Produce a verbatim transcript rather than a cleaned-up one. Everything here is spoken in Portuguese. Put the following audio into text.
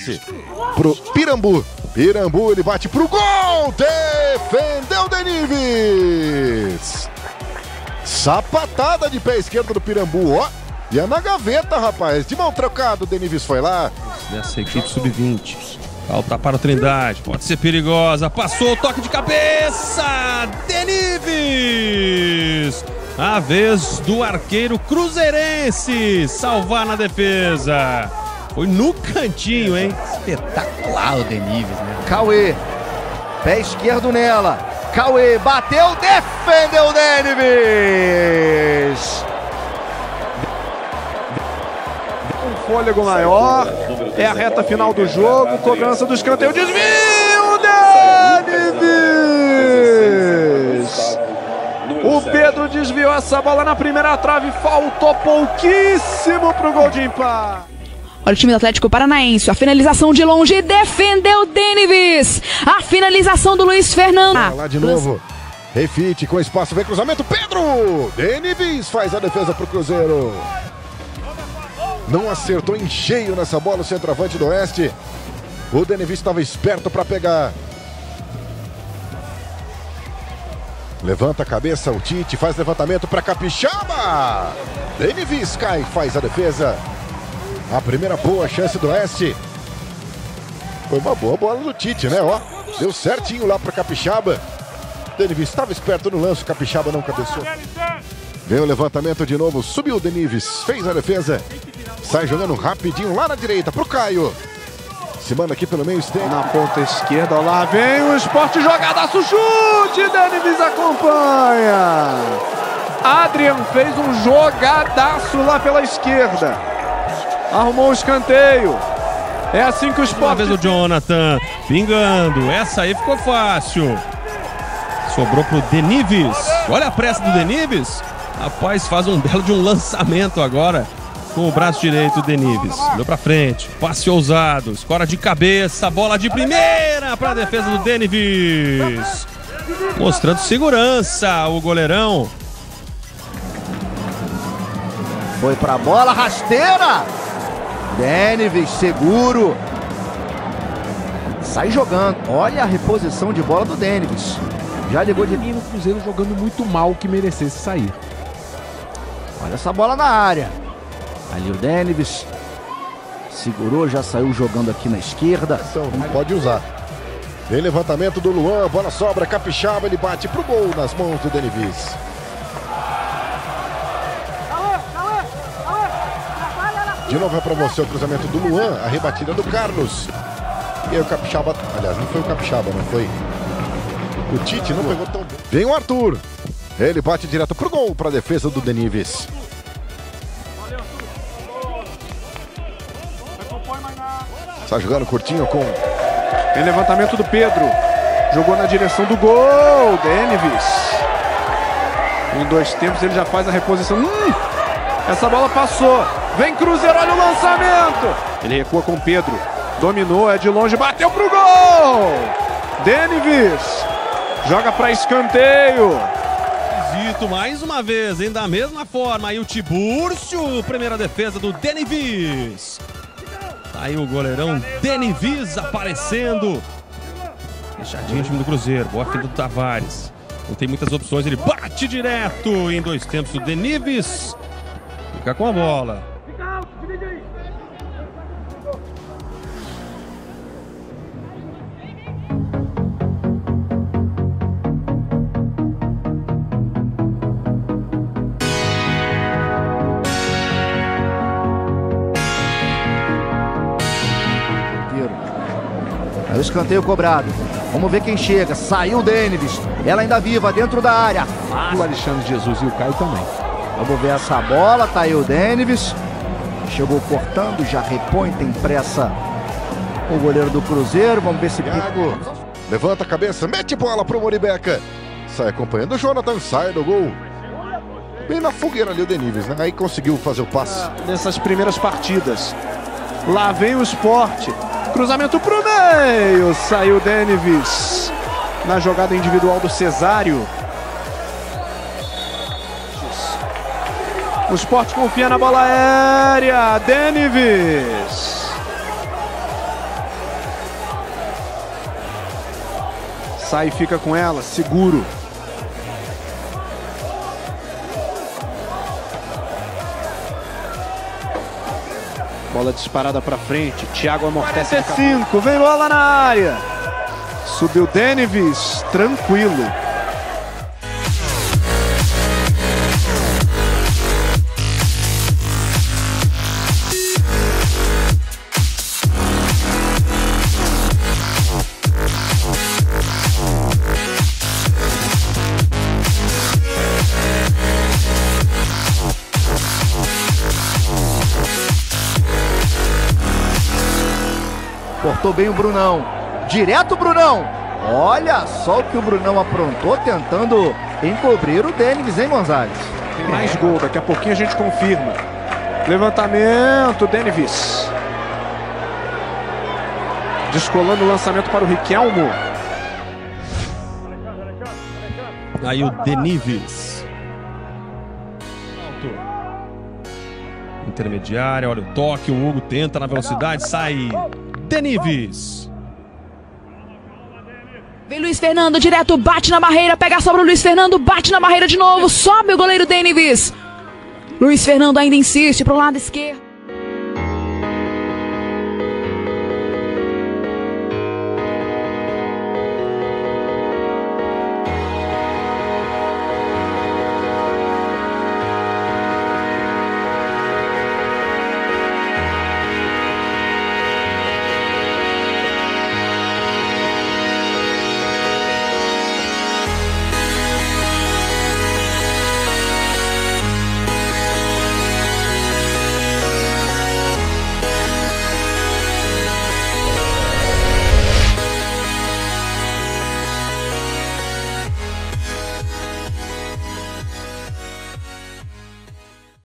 passe pro Pirambu. Pirambu, ele bate pro gol. Defendeu Denives. Sapatada de pé esquerdo do Pirambu, ó. E é na gaveta, rapaz. De mão trocada, o Denives foi lá. Dessa equipe sub vinte. Falta para o Trindade. Pode ser perigosa. Passou o toque de cabeça. Denives. A vez do arqueiro cruzeirense salvar na defesa. Foi no cantinho, hein? Espetacular o Denives, né? Cauê. Pé esquerdo nela. Cauê bateu, defendeu o Denives. Um fôlego maior, é a reta final do jogo, cobrança do escanteio, desvio, Denives! O Pedro desviou essa bola na primeira trave, faltou pouquíssimo para o gol de empate. Olha o time do Atlético Paranaense, a finalização de longe, defendeu Denives. A finalização do Luiz Fernando. Ah, lá de novo, refite com espaço, vem cruzamento, Pedro! Denives faz a defesa pro Cruzeiro. Não acertou em cheio nessa bola o centroavante do Oeste. O Denives estava esperto para pegar. Levanta a cabeça o Tite, faz levantamento para Capixaba. Denives cai, faz a defesa. A primeira boa chance do Oeste. Foi uma boa bola do Tite, né? Ó, deu certinho lá para Capixaba. Denives estava esperto no lance, Capixaba não cabeceou. Vem o levantamento de novo, subiu o Denives, fez a defesa. Sai jogando rapidinho lá na direita pro Caio. Se manda aqui pelo meio externo. Na ponta esquerda, lá vem o Sport, jogadaço, chute, Denives acompanha. Adrian fez um jogadaço lá pela esquerda. Arrumou o escanteio. É assim que o Sport... Uma vez o Jonathan pingando. Essa aí ficou fácil. Sobrou pro Denives. Olha a pressa do Denives. Rapaz, faz um belo de um lançamento agora. Com o braço direito, o Denives. Deu pra frente. Passe ousado. Escora de cabeça. Bola de primeira para a defesa do Denives. Mostrando segurança o goleirão. Foi pra bola, rasteira. Denives, seguro. Sai jogando. Olha a reposição de bola do Denives. Já ligou de mim no Cruzeiro jogando muito mal que merecesse sair. Olha essa bola na área. Ali o Denives. Segurou, já saiu jogando aqui na esquerda. Não pode usar. Vem levantamento do Luan, bola sobra, Capixaba, ele bate pro gol nas mãos do Denives. De novo é para você o cruzamento do Luan, a rebatida do Carlos. E aí o Capixaba, aliás, não foi o Capixaba, não foi. O Tite não pegou tão bem. Vem o Arthur. Ele bate direto pro gol, para a defesa do Denives. Está jogando curtinho com... Tem levantamento do Pedro. Jogou na direção do gol. Denives. Em dois tempos ele já faz a reposição. Hum, essa bola passou. Vem Cruzeiro, olha o lançamento. Ele recua com o Pedro. Dominou, é de longe, bateu pro gol. Denives. Joga para escanteio. Zito mais uma vez, hein? Da mesma forma. Aí o Tibúrcio, primeira defesa do Denives. Tá aí o goleirão Denives aparecendo. Fechadinho o time do Cruzeiro. Boa fita do Tavares. Não tem muitas opções, ele bate direto em dois tempos. O Denives fica com a bola. Aí o escanteio cobrado. Vamos ver quem chega. Saiu o Denives. Ela ainda viva dentro da área. O Alexandre Jesus e o Caio também. Vamos ver essa bola. Tá aí o Denives. Chegou cortando, já repõe, tem pressa o goleiro do Cruzeiro. Vamos ver se... Thiago levanta a cabeça, mete bola pro Moribeca. Sai acompanhando o Jonathan, sai do gol. Bem na fogueira ali o Denives, né? Aí conseguiu fazer o passe. Nessas primeiras partidas. Lá vem o Sport. Cruzamento pro meio. Saiu o Denives. Na jogada individual do Cesário. O Sport confia na bola aérea. Denives. Sai e fica com ela, seguro. Bola disparada para frente, Thiago amortece. quarenta e cinco, vem bola na área. Subiu Denivis, tranquilo. Cortou bem o Brunão. Direto, Brunão. Olha só o que o Brunão aprontou, tentando encobrir o Denivis, hein, Gonzalez? Tem mais gol, daqui a pouquinho a gente confirma. Levantamento, Denivis. Descolando o lançamento para o Riquelmo. Aí o Denivis. Intermediária, olha o toque, o Hugo tenta na velocidade, sai Denivis. Vem Luiz Fernando, direto, bate na barreira, pega a sobra o Luiz Fernando, bate na barreira de novo, sobe o goleiro Denivis. Luiz Fernando ainda insiste pro lado esquerdo.